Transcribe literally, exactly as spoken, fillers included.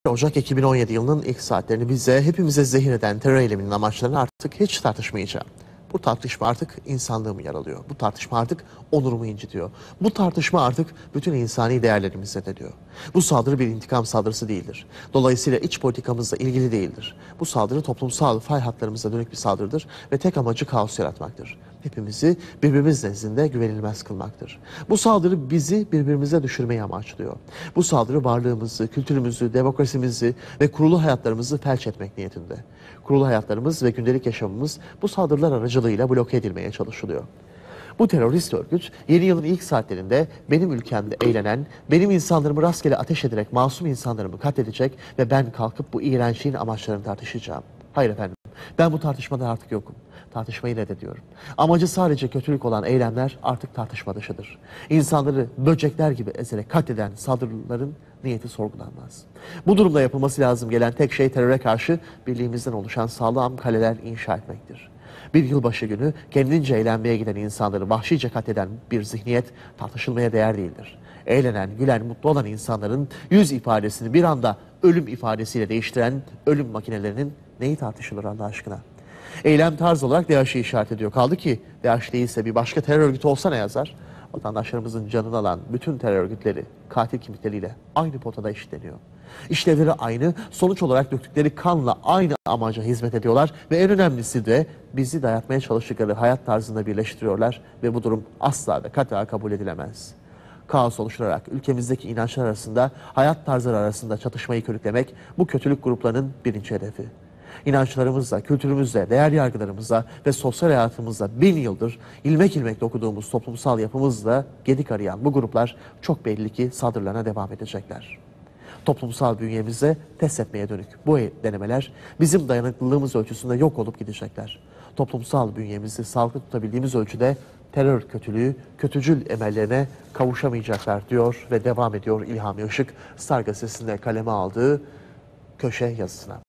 Ocak iki bin on yedi yılının ilk saatlerini bize, hepimize zehir eden terör eyleminin amaçlarını artık hiç tartışmayacağım. Bu tartışma artık insanlığımı yaralıyor. Bu tartışma artık onurumu incitiyor. Bu tartışma artık bütün insani değerlerimizi zedeliyor. Bu saldırı bir intikam saldırısı değildir. Dolayısıyla iç politikamızla ilgili değildir. Bu saldırı toplumsal fay hatlarımıza dönük bir saldırıdır ve tek amacı kaos yaratmaktır. Hepimizi birbirimiz nezdinde güvenilmez kılmaktır. Bu saldırı bizi birbirimize düşürmeyi amaçlıyor. Bu saldırı varlığımızı, kültürümüzü, demokrasimizi ve kurulu hayatlarımızı felç etmek niyetinde. Kurulu hayatlarımız ve gündelik yaşamımız bu saldırılar aracılığıyla bloke edilmeye çalışılıyor. Bu terörist örgüt yeni yılın ilk saatlerinde benim ülkemde eğlenen, benim insanlarımı rastgele ateş ederek masum insanlarımı katledecek ve ben kalkıp bu iğrençliğin amaçlarını tartışacağım. Hayır efendim, ben bu tartışmada artık yokum. Tartışmayı reddediyorum. Amacı sadece kötülük olan eylemler artık tartışma dışıdır. İnsanları böcekler gibi ezerek katleden saldırıların niyeti sorgulanmaz. Bu durumda yapılması lazım gelen tek şey teröre karşı birliğimizden oluşan sağlam kaleler inşa etmektir. Bir yılbaşı günü kendince eğlenmeye giden insanları vahşice katleden bir zihniyet tartışılmaya değer değildir. Eğlenen, gülen, mutlu olan insanların yüz ifadesini bir anda ölüm ifadesiyle değiştiren ölüm makinelerinin neyi tartışılır Allah aşkına? Eylem tarz olarak DAEŞ'i işaret ediyor. Kaldı ki DAEŞ değilse bir başka terör örgütü olsa ne yazar? Vatandaşlarımızın canını alan bütün terör örgütleri katil kimlikleriyle aynı potada işleniyor. İşlevleri aynı, sonuç olarak döktükleri kanla aynı amaca hizmet ediyorlar ve en önemlisi de bizi dayatmaya çalıştıkları hayat tarzında birleştiriyorlar ve bu durum asla ve kata kabul edilemez. Kaos oluşturarak ülkemizdeki inançlar arasında, hayat tarzları arasında çatışmayı körüklemek bu kötülük gruplarının birinci hedefi. İnançlarımızla, kültürümüzle, değer yargılarımızla ve sosyal hayatımızla bin yıldır ilmek ilmek dokuduğumuz toplumsal yapımızla gedik arayan bu gruplar çok belli ki saldırılarına devam edecekler. Toplumsal bünyemize test etmeye dönük bu denemeler bizim dayanıklılığımız ölçüsünde yok olup gidecekler. Toplumsal bünyemizi sağlıklı tutabildiğimiz ölçüde terör kötülüğü, kötücül emellerine kavuşamayacaklar diyor ve devam ediyor İlhami Işık, Star Gazetesi'nde kaleme aldığı köşe yazısına.